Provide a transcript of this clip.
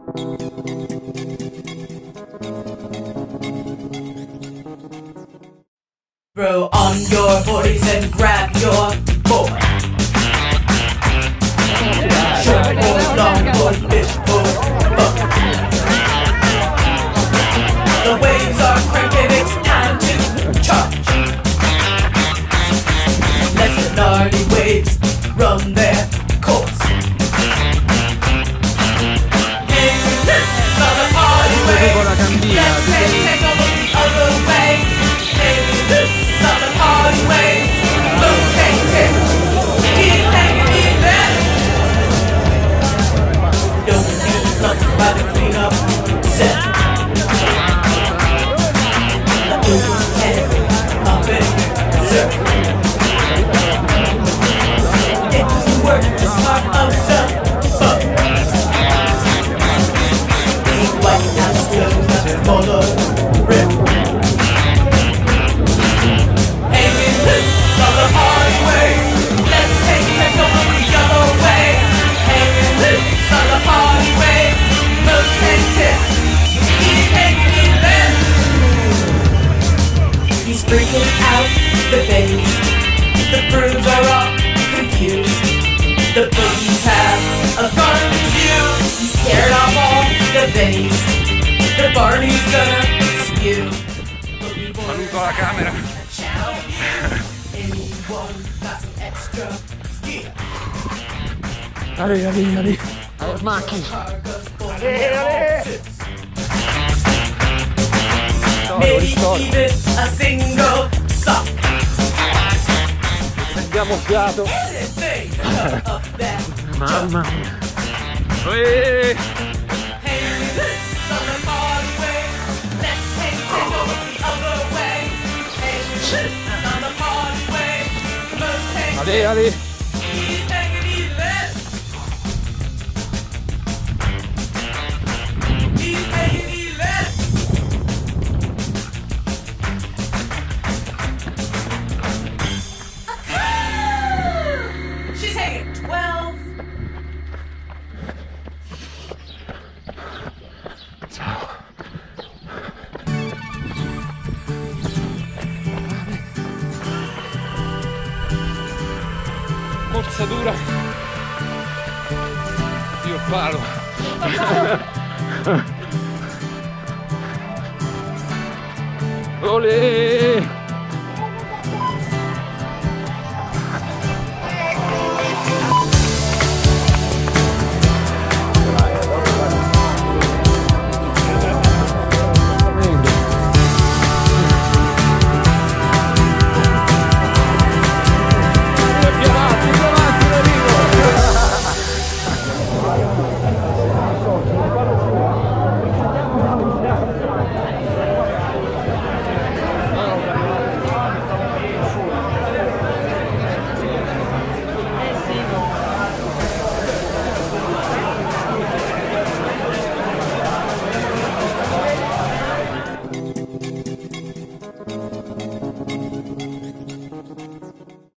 Throw on your boardies and grab your board. Short or long or fish or buck. The waves are cranking, it's time to charge. Let the gnarly waves run their course. Hey, this is on the party way. Let's take over the other way. Hey, this is on the party way. Located, keep hanging in there. Don't be lucky by the cleanup set. The open head, up and surf. It's work the smart of the fuck. Ain't like I'm still for the rip. Hanging loose on the party way. Let's take over the other way. Hanging loose on the party way. Rotated, he's hanging in there. He's freaking out the bass. The grooves are all confused. The boogies have a fun view. He's scared off all the bass. The Barney's gonna spew. Saluto alla camera. Anyone got some extra gear? Ali. Macchi. Maybe even a single sock. Prendiamo fiato. Anything up that Mamma mia. Hey, this on the party way. Let's take over the other way. Hey, this on the party way. Let's take Ali. He's hanging in there. He's hanging in there. She's hanging 12. Ciao. Mozzatura. Io palo. Olè.